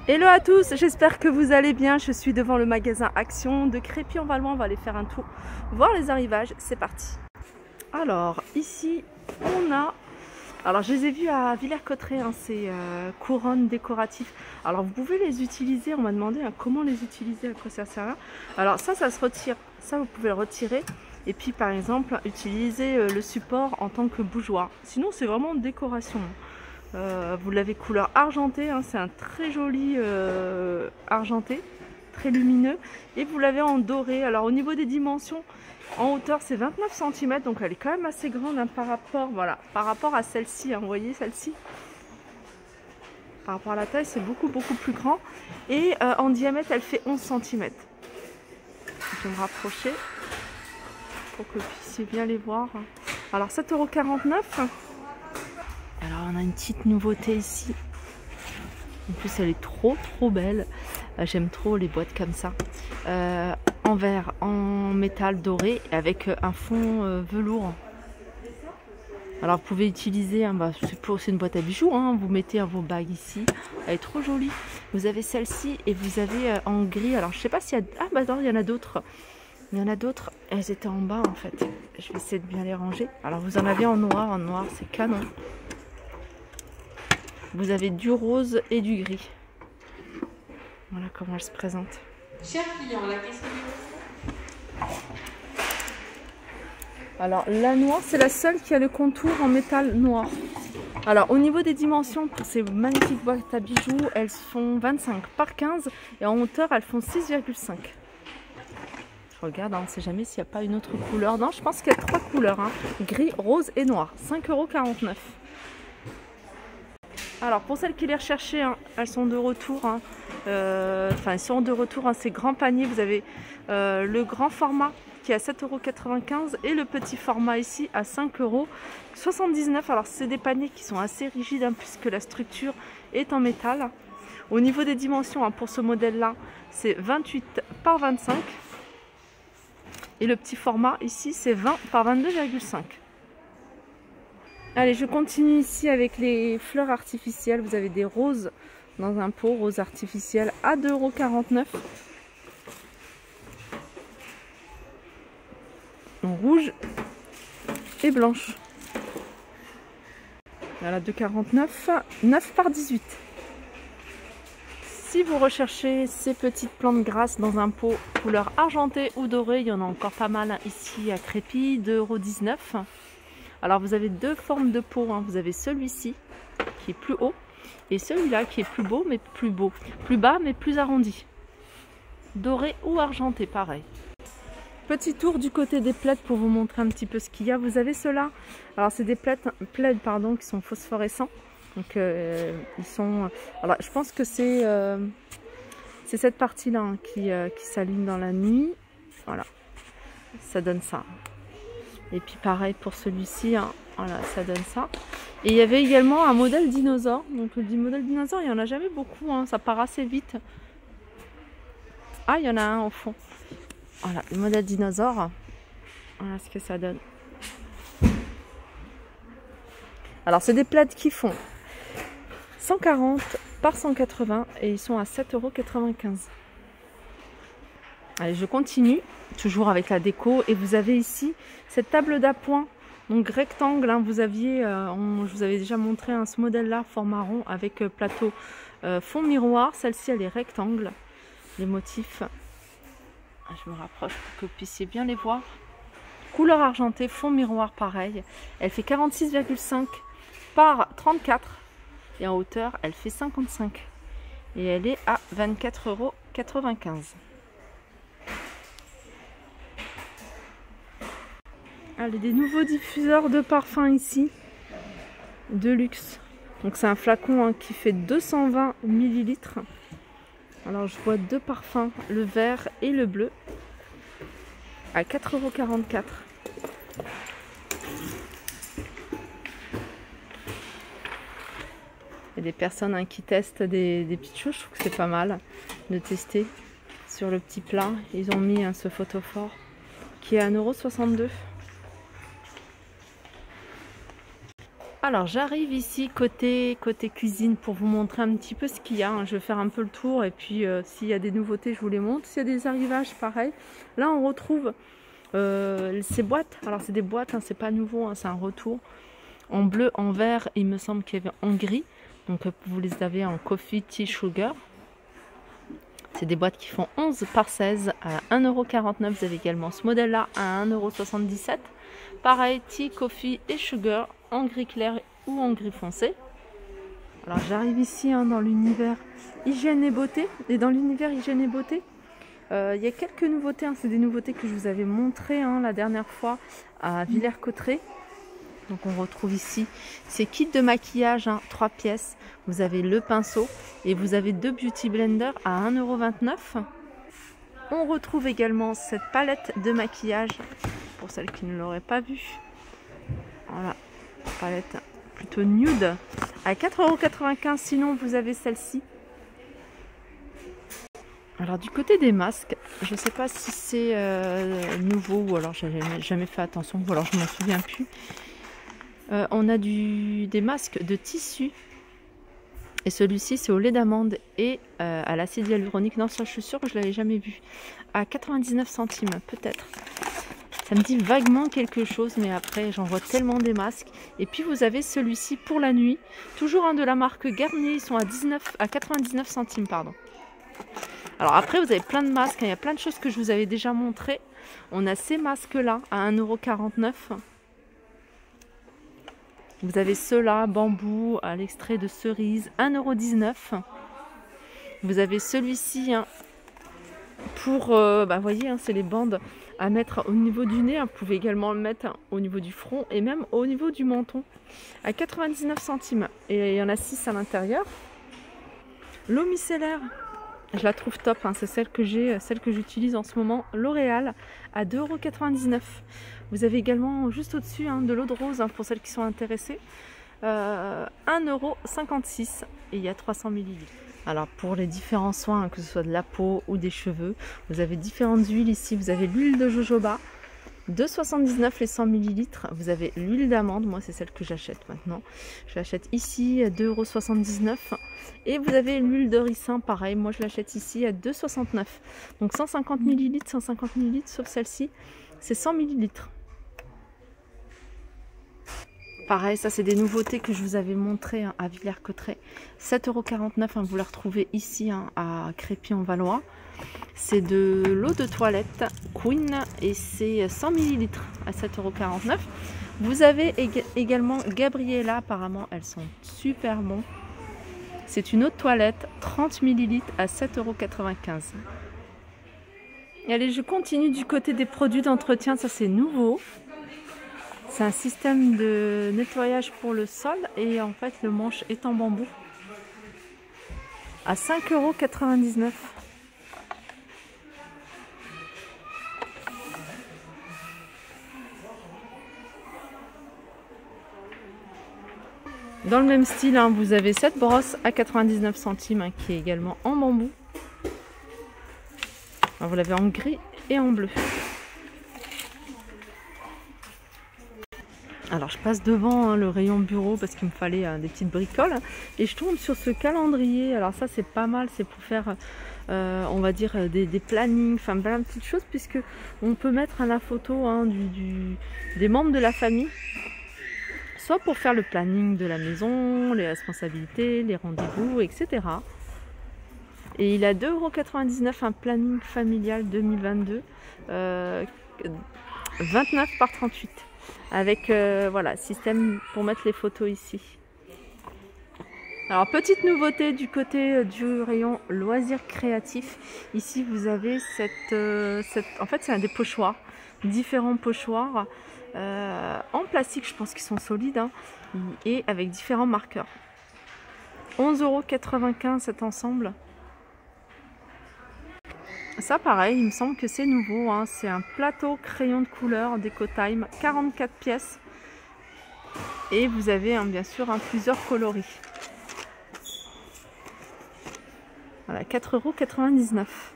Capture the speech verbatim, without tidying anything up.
Hello à tous, j'espère que vous allez bien. Je suis devant le magasin Action de Crépy-en-Valois. On va aller faire un tour, voir les arrivages. C'est parti. Alors ici on a, alors je les ai vus à Villers-Cotterêts, hein, ces euh, couronnes décoratives. Alors vous pouvez les utiliser, on m'a demandé hein, comment les utiliser, à quoi ça sert. Alors ça, ça se retire, ça vous pouvez le retirer. Et puis par exemple utiliser euh, le support en tant que bougeoir. Sinon c'est vraiment décoration. Euh, vous l'avez couleur argentée, hein, c'est un très joli euh, argenté, très lumineux. Et vous l'avez en doré. Alors au niveau des dimensions, en hauteur c'est vingt-neuf centimètres, donc elle est quand même assez grande hein, par rapport, voilà, par rapport à celle-ci. Hein, vous voyez celle-ci, par rapport à la taille, c'est beaucoup beaucoup plus grand. Et euh, en diamètre, elle fait onze centimètres. Je vais me rapprocher pour que vous puissiez bien les voir. Alors sept euros quarante-neuf. Alors on a une petite nouveauté ici. En plus elle est trop trop belle. J'aime trop les boîtes comme ça. Euh, en verre, en métal doré avec un fond euh, velours. Alors vous pouvez utiliser, hein, bah, c'est une boîte à bijoux, hein, vous mettez hein, vos bagues ici. Elle est trop jolie. Vous avez celle-ci et vous avez euh, en gris. Alors je sais pas s'il y a... Ah bah non, il y en a d'autres. Il y en a d'autres. Elles étaient en bas en fait. Je vais essayer de bien les ranger. Alors vous en avez en noir. En noir c'est canon. Vous avez du rose et du gris. Voilà comment elle se présente. Cher client, la question. Alors la noire, c'est la seule qui a le contour en métal noir. Alors au niveau des dimensions pour ces magnifiques boîtes à bijoux, elles font vingt-cinq par quinze et en hauteur elles font six virgule cinq. Je regarde, hein, on ne sait jamais s'il n'y a pas une autre couleur. Non, je pense qu'il y a trois couleurs, hein. Gris, rose et noir. cinq euros quarante-neuf. Alors pour celles qui les recherchaient, hein, elles sont de retour. Hein. Euh, enfin, elles sont de retour. Hein, ces grands paniers, vous avez euh, le grand format qui est à sept euros quatre-vingt-quinze et le petit format ici à cinq euros soixante-dix-neuf. Alors c'est des paniers qui sont assez rigides hein, puisque la structure est en métal. Au niveau des dimensions, hein, pour ce modèle-là, c'est vingt-huit par vingt-cinq. Et le petit format ici, c'est vingt par vingt-deux virgule cinq. Allez, je continue ici avec les fleurs artificielles. Vous avez des roses dans un pot, rose artificielle à deux euros quarante-neuf. En rouge et blanche. Voilà, deux euros quarante-neuf, neuf par dix-huit. Si vous recherchez ces petites plantes grasses dans un pot couleur argentée ou dorée, il y en a encore pas mal ici à Crépy, deux euros dix-neuf. Alors vous avez deux formes de pot, hein. Vous avez celui-ci qui est plus haut et celui-là qui est plus beau mais plus beau, plus bas mais plus arrondi. Doré ou argenté, pareil. Petit tour du côté des plaids pour vous montrer un petit peu ce qu'il y a. Vous avez ceux-là. Alors c'est des plaids, plaids pardon, qui sont phosphorescents. Donc euh, ils sont. Alors je pense que c'est euh, c'est cette partie-là hein, qui, euh, qui s'allume dans la nuit. Voilà, ça donne ça. Et puis pareil pour celui-ci, hein. Voilà, ça donne ça. Et il y avait également un modèle dinosaure. Donc le modèle dinosaure, il n'y en a jamais beaucoup, hein. Ça part assez vite. Ah, il y en a un au fond. Voilà, le modèle dinosaure. Voilà ce que ça donne. Alors c'est des plaids qui font cent quarante par cent quatre-vingts et ils sont à sept euros quatre-vingt-quinze. Allez, je continue, toujours avec la déco. Et vous avez ici cette table d'appoint, donc rectangle. Hein, vous aviez, euh, on, je vous avais déjà montré hein, ce modèle-là, format rond avec euh, plateau euh, fond miroir. Celle-ci, elle est rectangle. Les motifs, je me rapproche pour que vous puissiez bien les voir. Couleur argentée, fond miroir, pareil. Elle fait quarante-six virgule cinq par trente-quatre. Et en hauteur, elle fait cinquante-cinq. Et elle est à vingt-quatre euros quatre-vingt-quinze. Allez, des nouveaux diffuseurs de parfum ici, de luxe. Donc c'est un flacon hein, qui fait deux cent vingt millilitres. Alors je vois deux parfums, le vert et le bleu, à quatre euros quarante-quatre. Il y a des personnes hein, qui testent des, des petites choses, je trouve que c'est pas mal de tester sur le petit plat. Ils ont mis hein, ce photophore qui est à un euro soixante-deux. Alors j'arrive ici côté, côté cuisine pour vous montrer un petit peu ce qu'il y a. Je vais faire un peu le tour et puis euh, s'il y a des nouveautés je vous les montre. S'il y a des arrivages pareil. Là on retrouve euh, ces boîtes. Alors c'est des boîtes, hein, c'est pas nouveau, hein, c'est un retour. En bleu, en vert, il me semble qu'il y avait en gris. Donc vous les avez en coffee, tea, sugar. C'est des boîtes qui font onze par seize à un euro quarante-neuf. Vous avez également ce modèle là à un euro soixante-dix-sept. Pareil, tea, coffee et sugar en gris clair ou en gris foncé. Alors j'arrive ici hein, dans l'univers hygiène et beauté. Et dans l'univers hygiène et beauté, euh, il y a quelques nouveautés. Hein. C'est des nouveautés que je vous avais montrées hein, la dernière fois à Villers-Cotterêts. Donc on retrouve ici ces kits de maquillage, hein, trois pièces. Vous avez le pinceau et vous avez deux beauty blenders à un euro vingt-neuf. On retrouve également cette palette de maquillage pour celles qui ne l'auraient pas vue. Voilà, palette plutôt nude à quatre euros quatre-vingt-quinze. Sinon vous avez celle-ci. Alors du côté des masques, je ne sais pas si c'est euh, nouveau ou alors j'avais jamais fait attention ou alors je m'en souviens plus. Euh, on a du, des masques de tissu et celui-ci c'est au lait d'amande et euh, à l'acide hyaluronique. Non, ça je suis sûre que je ne l'avais jamais vu. À quatre-vingt-dix-neuf centimes peut-être. Ça me dit vaguement quelque chose, mais après j'en vois tellement des masques. Et puis vous avez celui-ci pour la nuit, toujours un de la marque Garnier. Ils sont à, dix-neuf, à quatre-vingt-dix-neuf centimes, pardon. Alors après vous avez plein de masques, hein. Il y a plein de choses que je vous avais déjà montré. On a ces masques là à un euro quarante-neuf. Vous avez ceux-là, bambou, à l'extrait de cerise, un euro dix-neuf. Vous avez celui-ci hein, pour, euh, bah, voyez, hein, c'est les bandes à mettre au niveau du nez. Vous pouvez également le mettre hein, au niveau du front et même au niveau du menton à quatre-vingt-dix-neuf centimes. Et il y en a six à l'intérieur. L'eau micellaire, je la trouve top. Hein, c'est celle que j'ai, celle que j'utilise en ce moment, L'Oréal, à deux euros quatre-vingt-dix-neuf. Vous avez également juste au-dessus hein, de l'eau de rose hein, pour celles qui sont intéressées. Euh, un euro cinquante-six et il y a trois cents millilitres. Alors pour les différents soins, hein, que ce soit de la peau ou des cheveux, vous avez différentes huiles ici. Vous avez l'huile de jojoba, deux euros soixante-dix-neuf les cent millilitres. Vous avez l'huile d'amande, moi c'est celle que j'achète maintenant. Je l'achète ici à deux euros soixante-dix-neuf. Et vous avez l'huile de ricin, pareil, moi je l'achète ici à deux euros soixante-neuf. Donc cent cinquante millilitres, cent cinquante millilitres, sauf celle-ci, c'est cent millilitres. Pareil, ça c'est des nouveautés que je vous avais montrées hein, à Villers-Cotterêts. sept euros quarante-neuf, hein, vous la retrouvez ici hein, à Crépy-en-Valois. C'est de l'eau de toilette Queen et c'est cent millilitres à sept euros quarante-neuf. Vous avez ég également Gabriella, apparemment elles sont super bons. C'est une eau de toilette trente millilitres à sept euros quatre-vingt-quinze. Allez, je continue du côté des produits d'entretien, ça c'est nouveau. C'est un système de nettoyage pour le sol et en fait le manche est en bambou à cinq euros quatre-vingt-dix-neuf. Dans le même style, hein, vous avez cette brosse à quatre-vingt-dix-neuf centimes hein, qui est également en bambou. Alors, vous l'avez en gris et en bleu. Alors je passe devant hein, le rayon bureau parce qu'il me fallait euh, des petites bricoles hein, et je tombe sur ce calendrier. Alors ça c'est pas mal, c'est pour faire euh, on va dire des, des plannings, enfin plein de petites choses puisque on peut mettre à la photo hein, du, du, des membres de la famille, soit pour faire le planning de la maison, les responsabilités, les rendez-vous, et cetera. Et il a deux euros quatre-vingt-dix-neuf un planning familial deux mille vingt-deux, euh, vingt-neuf par trente-huit. Avec euh, voilà, système pour mettre les photos ici. Alors petite nouveauté du côté du rayon loisirs créatifs. Ici vous avez cette, euh, cette en fait c'est un des pochoirs, différents pochoirs euh, en plastique, je pense qu'ils sont solides hein, et avec différents marqueurs. onze euros quatre-vingt-quinze cet ensemble. Ça pareil, il me semble que c'est nouveau, hein. C'est un plateau crayon de couleur Déco Time, quarante-quatre pièces. Et vous avez hein, bien sûr hein, plusieurs coloris. Voilà, quatre euros quatre-vingt-dix-neuf.